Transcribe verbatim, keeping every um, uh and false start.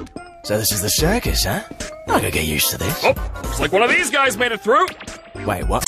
So this is the circus, huh? I could get used to this. Oh, looks like one of these guys made it through. Wait, what?